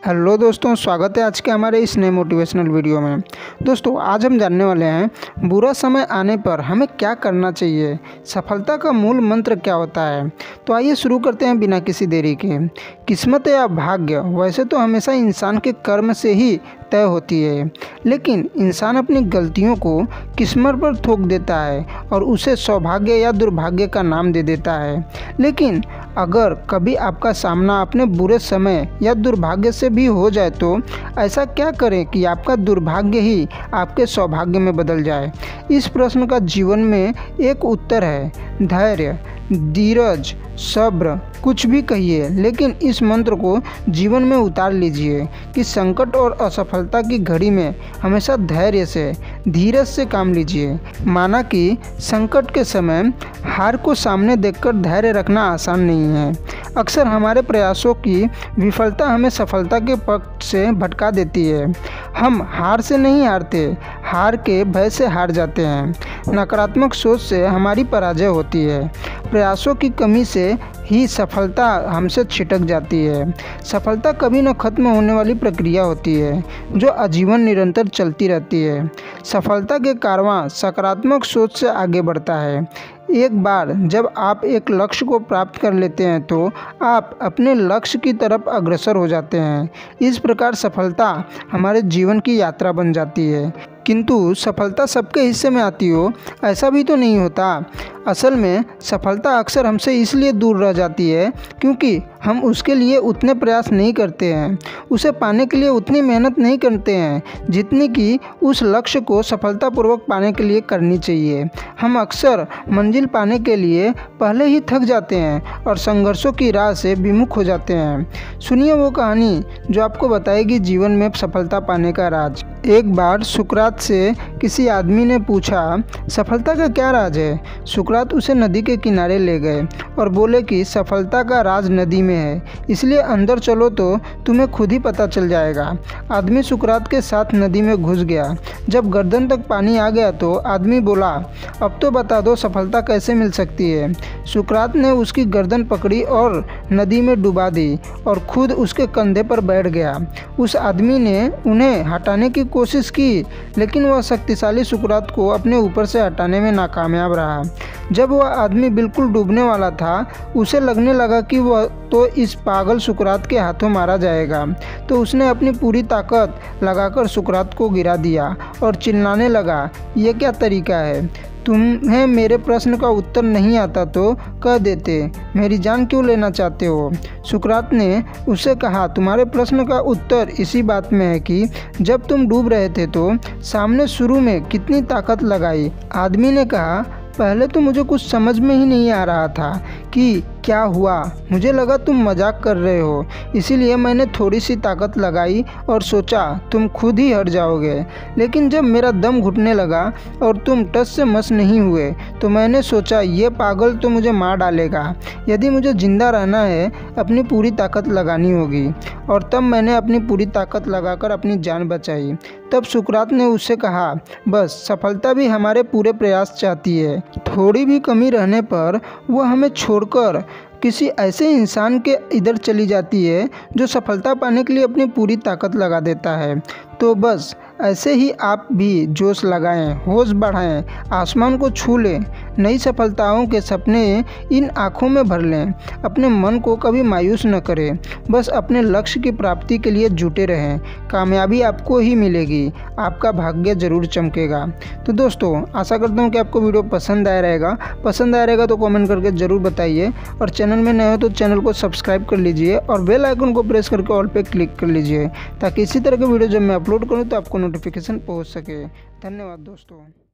Hello दोस्तों, स्वागत है आज के हमारे इस नए मोटिवेशनल वीडियो में। दोस्तों, आज हम जानने वाले हैं बुरा समय आने पर हमें क्या करना चाहिए, सफलता का मूल मंत्र क्या होता है। तो आइए शुरू करते हैं बिना किसी देरी के। किस्मत या भाग्य वैसे तो हमेशा इंसान के कर्म से ही तय होती है, लेकिन इंसान अपनी गलतियों को किस्मत पर थोप देता है और उसे सौभाग्य या दुर्भाग्य का नाम दे देता है। लेकिन अगर कभी आपका सामना अपने बुरे समय या दुर्भाग्य से भी हो जाए तो ऐसा क्या करें कि आपका दुर्भाग्य ही आपके सौभाग्य में बदल जाए। इस प्रश्न का जीवन में एक उत्तर है, धैर्य, धीरज, सब्र, कुछ भी कहिए, लेकिन इस मंत्र को जीवन में उतार लीजिए कि संकट और असफलता की घड़ी में हमेशा धैर्य से, धीरज से काम लीजिए। माना कि संकट के समय हार को सामने देखकर धैर्य रखना आसान नहीं है। अक्सर हमारे प्रयासों की विफलता हमें सफलता के पक्ष से भटका देती है। हम हार से नहीं हारते, हार के भय से हार जाते हैं। नकारात्मक सोच से हमारी पराजय होती है। प्रयासों की कमी से ही सफलता हमसे छिटक जाती है। सफलता कभी न खत्म होने वाली प्रक्रिया होती है जो आजीवन निरंतर चलती रहती है। सफलता के कारवां सकारात्मक सोच से आगे बढ़ता है। एक बार जब आप एक लक्ष्य को प्राप्त कर लेते हैं तो आप अपने लक्ष्य की तरफ अग्रसर हो जाते हैं। इस प्रकार सफलता हमारे जीवन की यात्रा बन जाती है। किंतु सफलता सबके हिस्से में आती हो ऐसा भी तो नहीं होता। असल में सफलता अक्सर हमसे इसलिए दूर रह जाती है क्योंकि हम उसके लिए उतने प्रयास नहीं करते हैं, उसे पाने के लिए उतनी मेहनत नहीं करते हैं जितनी कि उस लक्ष्य को सफलतापूर्वक पाने के लिए करनी चाहिए। हम अक्सर मंजिल पाने के लिए पहले ही थक जाते हैं और संघर्षों की राह से विमुख हो जाते हैं। सुनिए वो कहानी जो आपको बताएगी जीवन में सफलता पाने का राज। एक बार सुकरात से किसी आदमी ने पूछा, सफलता का क्या राज है। सुकरात उसे नदी के किनारे ले गए और बोले कि सफलता का राज नदी में है, इसलिए अंदर चलो तो तुम्हें खुद ही पता चल जाएगा। आदमी सुकरात के साथ नदी में घुस गया। जब गर्दन तक पानी आ गया तो आदमी बोला, अब तो बता दो सफलता कैसे मिल सकती है। सुकरात ने उसकी गर्दन पकड़ी और नदी में डुबा दी और खुद उसके कंधे पर बैठ गया। उस आदमी ने उन्हें हटाने की कोशिश की, लेकिन वह शक्तिशाली सुकरात को अपने ऊपर से हटाने में नाकामयाब रहा। जब वह आदमी बिल्कुल डूबने वाला था, उसे लगने लगा कि वह तो इस पागल सुकरात के हाथों मारा जाएगा, तो उसने अपनी पूरी ताकत लगाकर सुकरात को गिरा दिया और चिल्लाने लगा, ये क्या तरीका है। तुम्हें मेरे प्रश्न का उत्तर नहीं आता तो कह देते, मेरी जान क्यों लेना चाहते हो। सुकरात ने उससे कहा, तुम्हारे प्रश्न का उत्तर इसी बात में है कि जब तुम डूब रहे थे तो सामने शुरू में कितनी ताकत लगाई। आदमी ने कहा, पहले तो मुझे कुछ समझ में ही नहीं आ रहा था कि क्या हुआ। मुझे लगा तुम मजाक कर रहे हो, इसीलिए मैंने थोड़ी सी ताकत लगाई और सोचा तुम खुद ही हट जाओगे। लेकिन जब मेरा दम घुटने लगा और तुम टस से मस नहीं हुए तो मैंने सोचा ये पागल तो मुझे मार डालेगा। यदि मुझे जिंदा रहना है अपनी पूरी ताकत लगानी होगी। और तब मैंने अपनी पूरी ताकत लगाकर अपनी जान बचाई। तब सुकरात ने उससे कहा, बस सफलता भी हमारे पूरे प्रयास चाहती है। थोड़ी भी कमी रहने पर वह हमें छोड़कर किसी ऐसे इंसान के इधर चली जाती है जो सफलता पाने के लिए अपनी पूरी ताकत लगा देता है। तो बस ऐसे ही आप भी जोश लगाएं, होश बढ़ाएं, आसमान को छू लें, नई सफलताओं के सपने इन आँखों में भर लें। अपने मन को कभी मायूस न करें, बस अपने लक्ष्य की प्राप्ति के लिए जुटे रहें। कामयाबी आपको ही मिलेगी, आपका भाग्य जरूर चमकेगा। तो दोस्तों, आशा करता हूँ कि आपको वीडियो पसंद आया रहेगा। पसंद आया रहेगा तो कमेंट करके ज़रूर बताइए, और चैनल में नए हो तो चैनल को सब्सक्राइब कर लीजिए और बेल आइकन को प्रेस करके ऑल पे क्लिक कर लीजिए, ताकि इसी तरह के वीडियो जब मैं अपलोड करूँ तो आपको नोटिफिकेशन पहुँच सके। धन्यवाद दोस्तों।